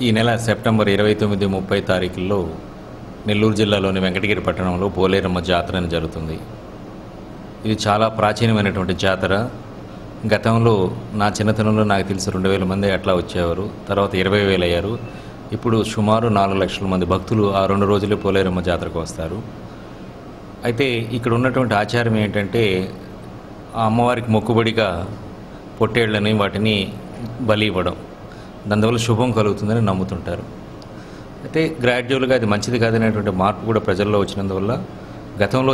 ఈ నెల సెప్టెంబర్ 29, 30 తారీఖుల్లో నెల్లూరు జిల్లాలోని వెంకటగిరి పట్టణంలో పోలేరమ్మ జాతర అని జరుగుతుంది. ఇది చాలా ప్రాచీనమైనటువంటి జాతర. గతంలో నా చిన్నతనంలో నాకు తెలిసి 2000 మంది అట్లా వచ్చేవారు. తర్వాత 20,000 అయ్యారు. ఇప్పుడు సుమారు 4 లక్షల మంది భక్తులు ఆ 2 రోజులే పోలేరమ్మ జాతరకు వస్తారు. అయితే ఇక్కడ ఉన్నటువంటి ఆచారం ఏంటంటే ఆ అమ్మవారికి మొక్కుబడిగా పొట్టేళ్లని వాటిని బలి ఇవ్వడం, దానివల్ల శుభం కలుగుతుందని నమ్ముతుంటారు. అయితే గ్రాడ్యువల్గా అది మంచిది కాదనేటువంటి మార్పు కూడా ప్రజల్లో వచ్చినందువల్ల గతంలో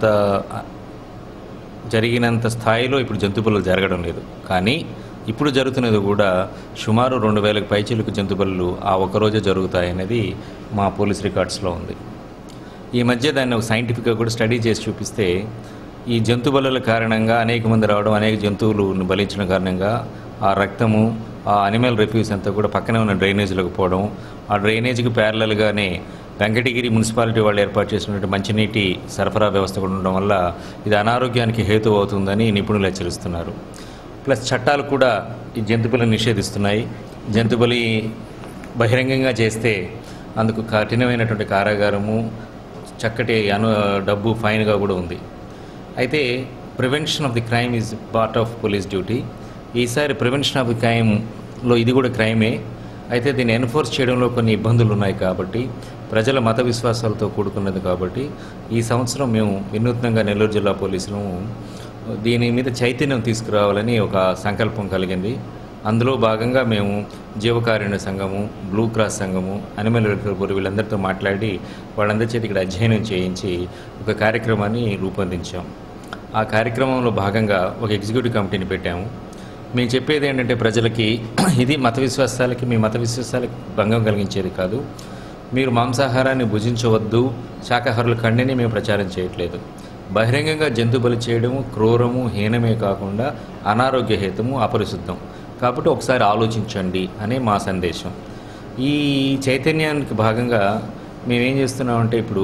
జరిగినంత స్థాయిలో ఇప్పుడు జంతు బలులు జరగడం లేదు. కానీ ఇప్పుడు జరుగుతున్నది కూడా సుమారు 2,000కి పైచిలకు జంతు బలులు ఆ ఒక్కరోజే జరుగుతాయనేది మా పోలీస్ రికార్డ్స్లో ఉంది. ఈ మధ్య దాన్ని ఒక సైంటిఫిక్గా కూడా స్టడీ చేసి చూపిస్తే ఈ జంతు బలుల కారణంగా అనేక మంది రావడం, అనేక జంతువులను బలించడం కారణంగా ఆ రక్తము, ఆ అనిమల్ రిఫ్యూస్ అంతా కూడా పక్కనే ఉన్న డ్రైనేజీలకు పోవడం, ఆ డ్రైనేజీకి ప్యారలల్గానే వెంకటగిరి మున్సిపాలిటీ వాళ్ళు ఏర్పాటు చేసినటువంటి మంచినీటి సరఫరా వ్యవస్థ కూడా ఉండడం వల్ల ఇది అనారోగ్యానికి హేతు అవుతుందని నిపుణులు హెచ్చరిస్తున్నారు. ప్లస్ చట్టాలు కూడా ఈ జంతుబలిని నిషేధిస్తున్నాయి. జంతుబలి బహిరంగంగా చేస్తే అందుకు కఠినమైనటువంటి కారాగారము, చక్కటి డబ్బు ఫైన్గా కూడా ఉంది. అయితే prevention of the crime is part of police duty. ఈసారి ప్రివెన్షన్ ఆఫ్ ది క్రైమ్లో ఇది కూడా క్రైమే. అయితే దీన్ని ఎన్ఫోర్స్ చేయడంలో కొన్ని ఇబ్బందులు ఉన్నాయి కాబట్టి, ప్రజల మత విశ్వాసాలతో కూడుకున్నది కాబట్టి ఈ సంవత్సరం మేము వినూత్నంగా నెల్లూరు జిల్లా పోలీసులు దీని మీద చైతన్యం తీసుకురావాలని ఒక సంకల్పం కలిగింది. అందులో భాగంగా మేము జీవకారుణ్య సంఘము, బ్లూ క్రాస్ సంఘము, అనిమల్ వెల్ఫేర్ బోర్డు వీళ్ళందరితో మాట్లాడి వాళ్ళందరి చేతి ఇక్కడ అధ్యయనం చేయించి ఒక కార్యక్రమాన్ని రూపొందించాం. ఆ కార్యక్రమంలో భాగంగా ఒక ఎగ్జిక్యూటివ్ కమిటీని పెట్టాము. మేము చెప్పేది ఏంటంటే ప్రజలకి ఇది మత విశ్వాసాలకి, మీ మత విశ్వాసాలకి భంగం కలిగించేది కాదు. మీరు మాంసాహారాన్ని భుజించవద్దు, శాకాహారుల కండిని మేము ప్రచారం చేయట్లేదు. బహిరంగంగా జంతు బలి చేయడము క్రూరము, హీనమే కాకుండా అనారోగ్యహేతము, అపరిశుద్ధం. కాబట్టి ఒకసారి ఆలోచించండి అనే మా సందేశం. ఈ చైతన్యానికి భాగంగా మేమేం చేస్తున్నామంటే ఇప్పుడు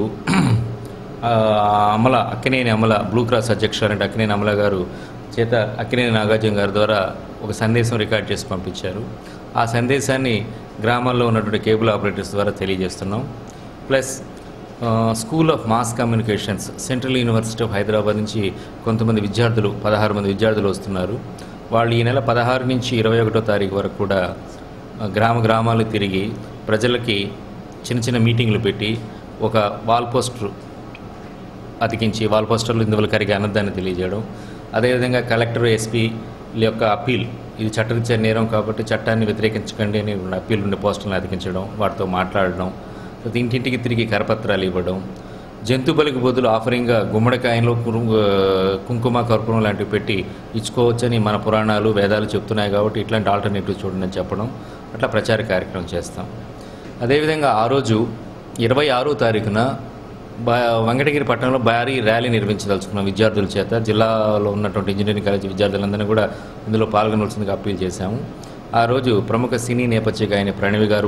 అక్కినేని అమల బ్లూ క్రాస్ అధ్యక్షురాలంటే అక్కినేని అమల గారు చేత అక్కినేని నాగార్జున గారి ద్వారా ఒక సందేశం రికార్డ్ చేసి పంపించారు. ఆ సందేశాన్ని గ్రామాల్లో ఉన్నటువంటి కేబుల్ ఆపరేటర్స్ ద్వారా తెలియజేస్తున్నాం. Plus school of mass communications, central university of Hyderabad నుంచి కొంతమంది విద్యార్థులు, 16 మంది విద్యార్థులు వస్తున్నారు. వాళ్ళు ఈ నెల 16 నుంచి 21వ తారీఖు వరకు కూడా గ్రామాలు తిరిగి ప్రజలకి చిన్న చిన్న మీటింగ్లు పెట్టి ఒక వాల్ పోస్టర్ అతికించి, వాల్ పోస్టర్లు ఇందువల్ల కరిగే అన్నదాన్ని తెలియజేయడం, అదేవిధంగా కలెక్టర్, ఎస్పీ యొక్క అప్పీల్, ఇది చట్టరీత్యా నేరం కాబట్టి చట్టాన్ని వ్యతిరేకించకండి అని అప్పీల్ ఉండే పోస్టర్లను అతికించడం, వాటితో మాట్లాడడం, ఇంటింటికి తిరిగి కరపత్రాలు ఇవ్వడం, జంతు బలికి బదులు ఆఫరింగ్గా గుమ్మడికాయలో కుంకుమ, కర్పూరం లాంటివి పెట్టి ఇచ్చుకోవచ్చని మన పురాణాలు, వేదాలు చెప్తున్నాయి కాబట్టి ఇట్లాంటి ఆల్టర్నేటివ్ చూడండి అని చెప్పడం, అట్లా ప్రచార కార్యక్రమం చేస్తాం. అదేవిధంగా ఆ రోజు 26వ తారీఖున వెంకటగిరి పట్టణంలో భారీ ర్యాలీ నిర్వహించదలుచుకున్నాం విద్యార్థుల చేత. జిల్లాలో ఉన్నటువంటి ఇంజనీరింగ్ కాలేజీ విద్యార్థులందరినీ కూడా ఇందులో పాల్గొనవలసిందిగా అప్పీల్ చేశాము. ఆ రోజు ప్రముఖ సినీ నేపథ్య గాయని ప్రణవి గారు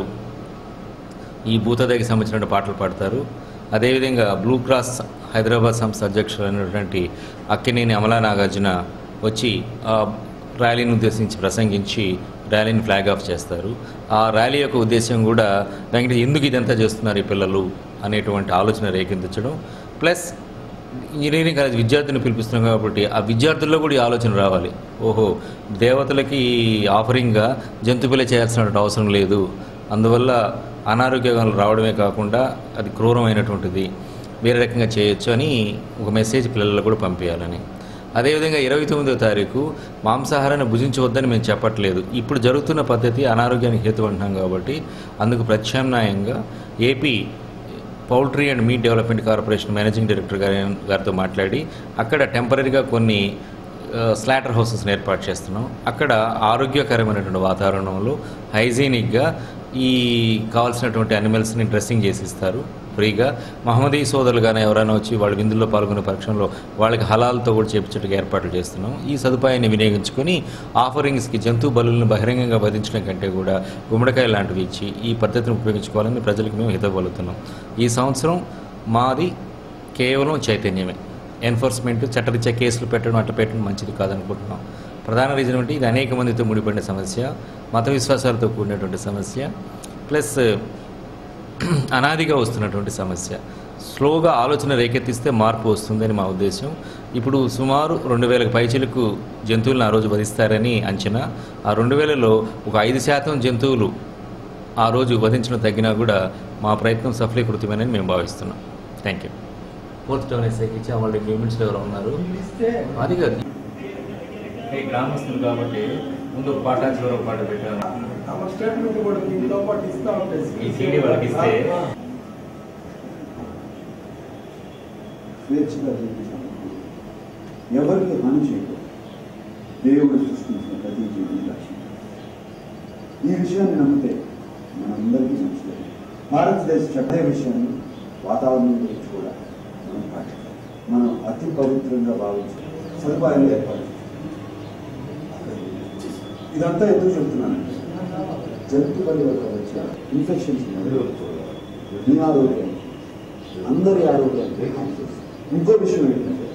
ఈ భూతదయకి సంబంధించిన పాటలు పాడతారు. అదేవిధంగా బ్లూ క్రాస్ హైదరాబాద్ సంస్థ అధ్యక్షులైనటువంటి అక్కినేని అమలా నాగార్జున వచ్చి ఆ ర్యాలీని ఉద్దేశించి ప్రసంగించి ర్యాలీని ఫ్లాగ్ ఆఫ్ చేస్తారు. ఆ ర్యాలీ యొక్క ఉద్దేశం కూడా ఎందుకు ఇదంతా చేస్తున్నారు ఈ పిల్లలు అనేటువంటి ఆలోచన రేకెత్తించడం. ప్లస్ ఇంజనీరింగ్ కాలేజ్ విద్యార్థులను పిలిపిస్తున్నాం కాబట్టి ఆ విద్యార్థుల్లో కూడా ఈ ఆలోచన రావాలి. ఓహో, దేవతలకి ఆఫరింగ్గా జంతు బలి చేయాల్సినటువంటి అవసరం లేదు, అందువల్ల అనారోగ్యాలు రావడమే కాకుండా అది క్రూరమైనటువంటిది, వేరే రకంగా చేయొచ్చు అని ఒక మెసేజ్ పిల్లల్లో కూడా పంపించాలని. అదేవిధంగా 29వ తారీఖు మాంసాహారాన్ని భుజించవద్దని మేము చెప్పట్లేదు. ఇప్పుడు జరుగుతున్న పద్ధతి అనారోగ్యానికి హేతు అంటున్నాం కాబట్టి అందుకు ప్రత్యామ్నాయంగా AP poultry and meat development corporation managing director గారితో మాట్లాడి అక్కడ టెంపరీగా కొన్ని స్లాటర్ హౌసెస్ని ఏర్పాటు చేస్తున్నాం. అక్కడ ఆరోగ్యకరమైనటువంటి వాతావరణంలో హైజీనిక్గా ఈ కావాల్సినటువంటి అనిమల్స్ని డ్రెస్సింగ్ చేసి ఇస్తారు ఫ్రీగా. మహమ్మదీ సోదరులు కానీ ఎవరైనా వచ్చి వాళ్ళు విందుల్లో పాల్గొనే పక్షంలో వాళ్ళకి హలాల్తో కూడా చేపించడానికి ఏర్పాట్లు చేస్తున్నాం. ఈ సదుపాయాన్ని వినియోగించుకొని ఆఫరింగ్స్కి జంతు బలులను బహిరంగంగా వధించడం కంటే కూడా గుమ్మడికాయ లాంటివి ఇచ్చి ఈ పద్ధతిని ఉపయోగించుకోవాలని ప్రజలకు మేము హితపలుతున్నాం. ఈ సంవత్సరం మాది కేవలం చైతన్యమే. ఎన్ఫోర్స్మెంట్, చట్టరీత్యా కేసులు పెట్టడం అట్లా పెట్టడం మంచిది కాదనుకుంటున్నాం. ప్రధాన రీజన్ అంటే ఇది అనేక మందితో ముడిపడిన సమస్య, మత విశ్వాసాలతో కూడినటువంటి సమస్య. ప్లస్ అనాదిగా వస్తున్నటువంటి సమస్య. స్లోగా ఆలోచన రేకెత్తిస్తే మార్పు వస్తుందని మా ఉద్దేశం. ఇప్పుడు సుమారు 2000 పైచిలకు జంతువులను ఆ రోజు వధిస్తారని అంచనా. ఆ 2000లో ఒక 5% జంతువులు ఆ రోజు వధించడం తగ్గినా కూడా మా ప్రయత్నం సఫలీకృతమేనని మేము భావిస్తున్నాం. Thank you. ఫోర్త్ టౌన్ ఎస్ఐకి ఇచ్చి వాళ్ళు యూనిట్స్లో ఎవరు ఉన్నారు అది కాదు గ్రామస్తులు కాబట్టి ముందు ఒక పాట చివరి ఒక పాట పెట్టారు. ఈ సీడీ వాళ్ళకి ఇస్తే స్వేచ్ఛగా జీవించాలి, ఎవరికి హాని చేయకూడదు. దేవుడు సృష్టించిన ప్రతి జీవిని రక్షించాలి. ఈ విషయాన్ని నమ్మితే మనందరికీ మంచిది. భారతదేశ చట్ట విషయాన్ని వాతావరణం గురించి కూడా మనం పాటించాలి. మనం అతి పవిత్రంగా భావించాలి. సదుపాయాలు ఏర్పడాలి. ఇదంతా ఎందుకు చెప్తున్నానంటే జంతు బలి వల్ల వచ్చే ఇన్ఫెక్షన్స్ మీ ఆరోగ్యం అందరి ఆరోగ్యానికి ఇంకో విషయం ఏంటంటే